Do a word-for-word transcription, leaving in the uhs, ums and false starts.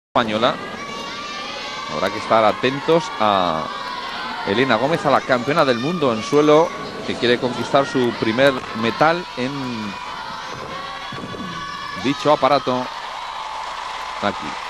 española. Habrá que estar atentos a Elena Gómez, a la campeona del mundo en suelo, que quiere conquistar su primer metal en dicho aparato aquí.